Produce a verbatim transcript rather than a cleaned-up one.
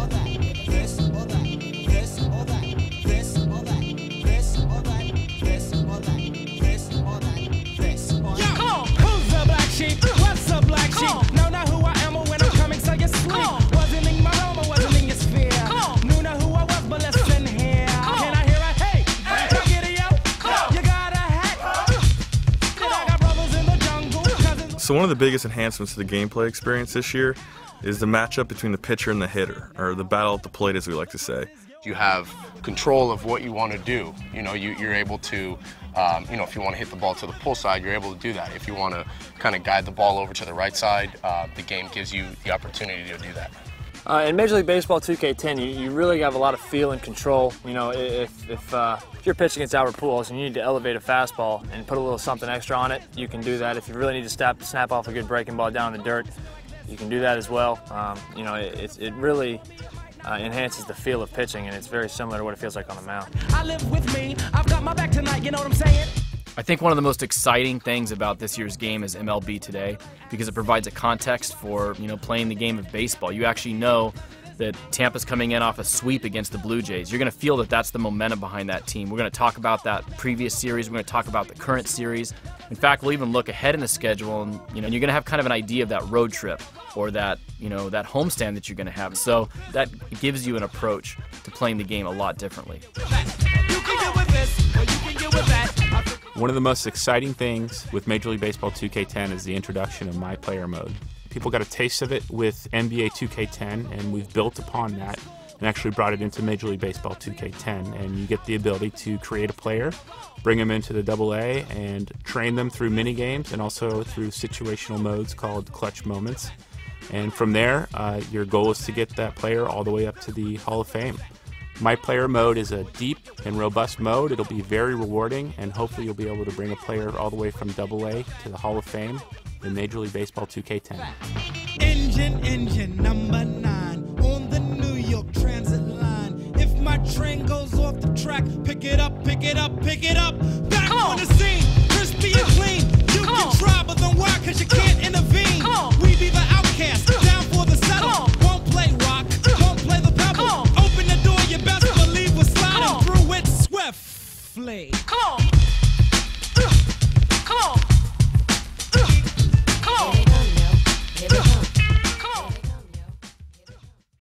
or that, this or that, this or that, this or that, this or that, this or that, this or that, this or that. Come on, who's the black sheep? What's the black sheep? Know not who I am or when I'm coming, so you sleep. Wasn't in my realm or wasn't in your sphere. Knew not who I was, but listen here. Can I hear a hey? Can I get a yo? You got a hat? Then I got brothers in the jungle. Cousins. So one of the biggest enhancements to the gameplay experience this year is the matchup between the pitcher and the hitter, or the battle at the plate, as we like to say. You have control of what you want to do. You know, you, you're able to, um, you know, if you want to hit the ball to the pull side, you're able to do that. If you want to kind of guide the ball over to the right side, uh, the game gives you the opportunity to do that. Uh, in Major League Baseball two K ten, you, you really have a lot of feel and control. You know, if, if, uh, if you're pitching against Albert Pujols and you need to elevate a fastball and put a little something extra on it, you can do that. If you really need to snap, snap off a good breaking ball down in the dirt, you can do that as well. Um, you know, it, it really uh, enhances the feel of pitching, and it's very similar to what it feels like on the mound. I live with me. I've got my back tonight. You know what I'm saying? I think one of the most exciting things about this year's game is M L B Today, because it provides a context for, you know, playing the game of baseball. You actually know that Tampa's coming in off a sweep against the Blue Jays. You're going to feel that that's the momentum behind that team. We're going to talk about that previous series. We're going to talk about the current series. In fact, we'll even look ahead in the schedule, and you know, you're going to have kind of an idea of that road trip or that, you know, that homestand that you're going to have. So that gives you an approach to playing the game a lot differently. One of the most exciting things with Major League Baseball two K ten is the introduction of My Player Mode. People got a taste of it with N B A two K ten, and we've built upon that and actually brought it into Major League Baseball two K ten. And you get the ability to create a player, bring them into the double A, and train them through mini games and also through situational modes called clutch moments. And from there, uh, your goal is to get that player all the way up to the Hall of Fame. My Player Mode is a deep and robust mode. It'll be very rewarding, and hopefully you'll be able to bring a player all the way from double A to the Hall of Fame in Major League Baseball two K ten. Engine, engine number nine on the New York Transit line. If my train goes off the track, pick it up, pick it up, pick it up. Back on the